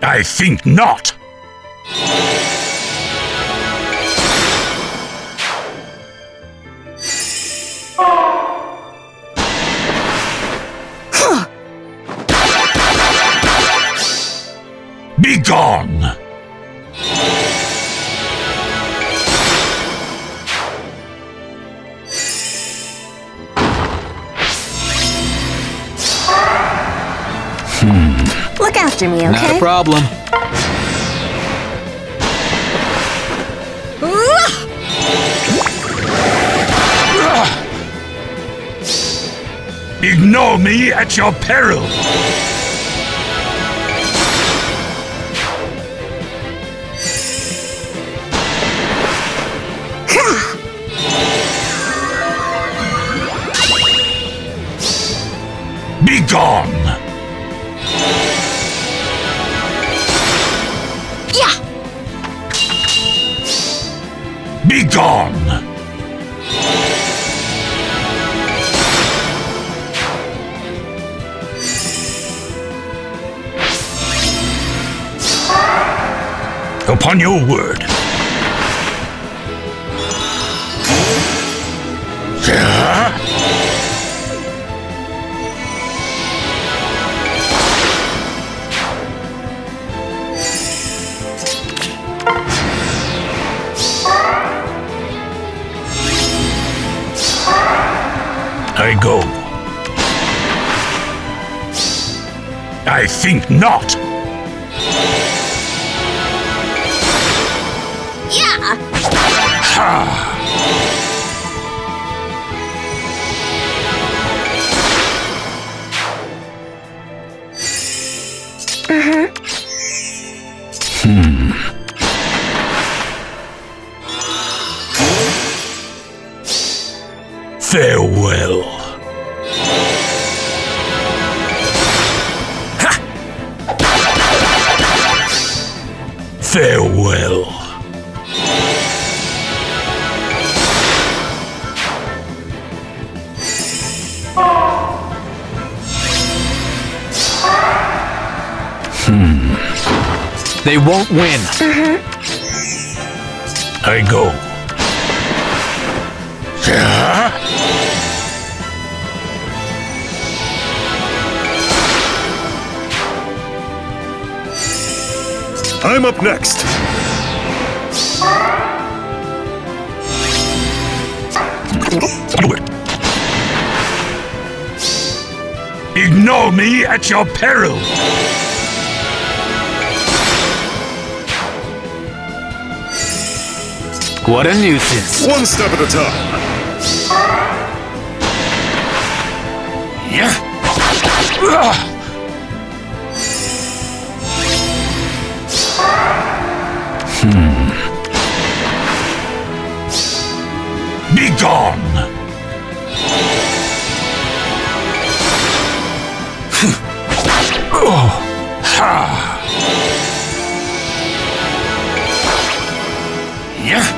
I think not. Be gone! Look after me, okay? Not a problem. Ignore me at your peril! Be gone! Yeah! Be gone! Upon your word. Yeah? I go. I think not. Yeah! Ha! Farewell. Ha! Farewell. They won't win. I go. Yeah? I'm up next. Ignore me at your peril. What a nuisance. One step at a time. Yeah. Be gone. Ha. Yeah.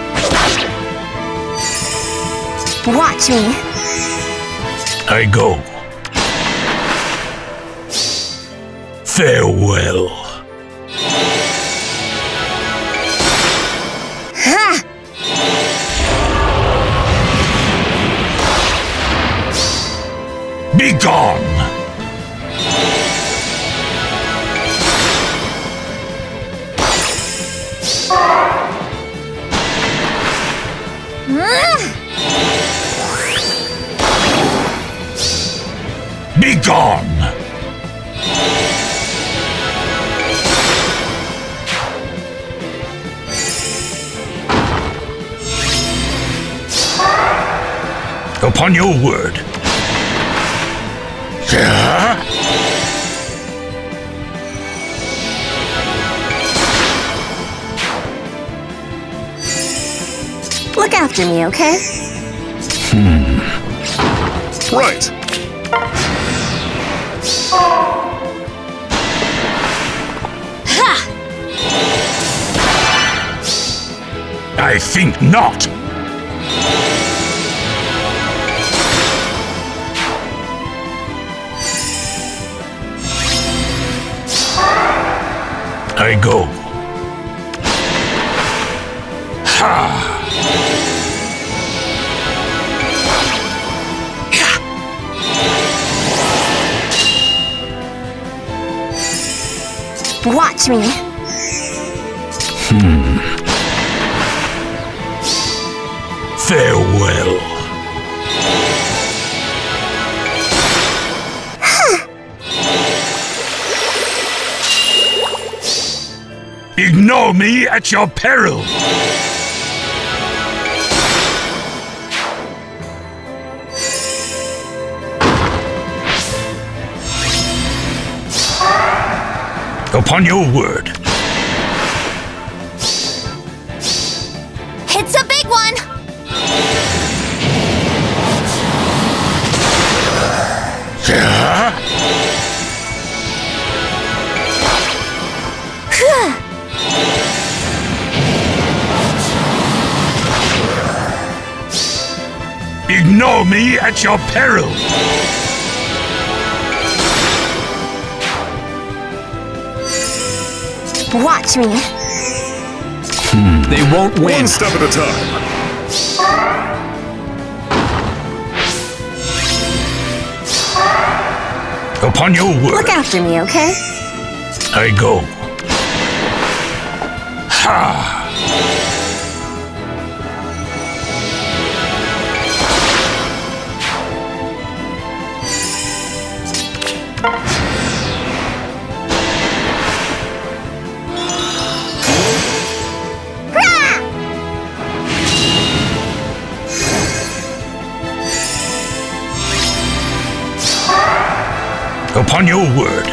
Watch me. I go. Farewell. Ha! Be gone. Be gone. Upon your word. Yeah? Look after me, okay? Right. Ha! I think not. I go. Ha! Watch me. Farewell. Ignore me at your peril. Upon your word. It's a big one. Yeah? Ignore me at your peril. Watch me. They won't win. One step at a time. Upon your word. Look after me, okay? I go. Ha! Upon your word.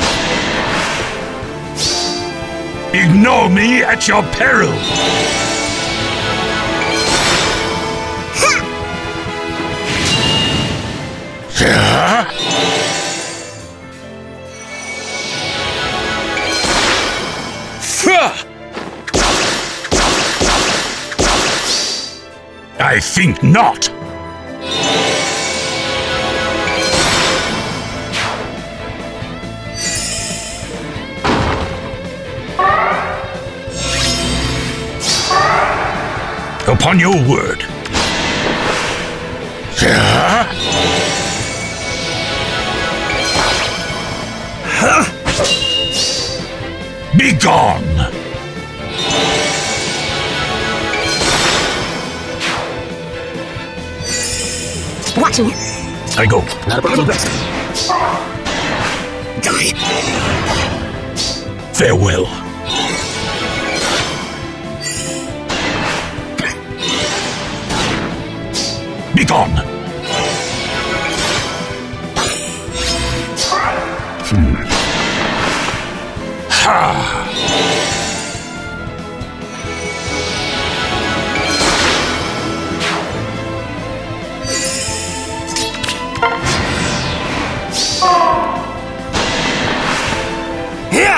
Ignore me at your peril. Yeah? I think not. Upon your word. Yeah? Be gone! Watch me. I go. Not a problem. Die. Farewell. Be gone! Ha!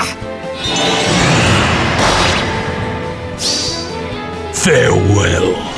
Farewell.